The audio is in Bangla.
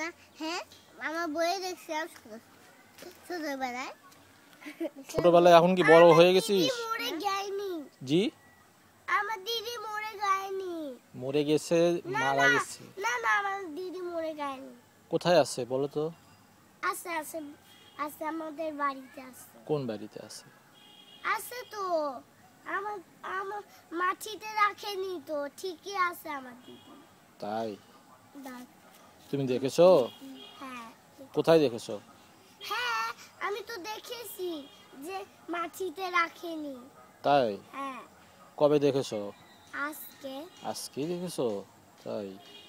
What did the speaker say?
না হ্যাঁ আমার বইয়ে দেখছি ছোটবেলায়। ছোটবেলায় এখন কি বড় হয়ে গেছিস? মরে যায়নি। জি আমার দিদি মরে যায়নি। মরে গেছে, মারা গেছে? না না আমার দিদি মরে যায়নি। কোথায় আছে বলো তো? আছে আছে আছে আমাদের বাড়িতে আছে। কোন বাড়িতে আছে? আছে তো আমার আমার মাটিতে রাখেনি তো, ঠিকই আছে আমার দিদি। তাই? দেখ তুমি দেখেছো? হ্যাঁ। কোথায় দেখেছো? হ্যাঁ আমি তো দেখেছি যে মাটিতে রাখেনি। তাই? হ্যাঁ। কবে দেখেছো? আজকে। আজকে দেখেছো? তাই?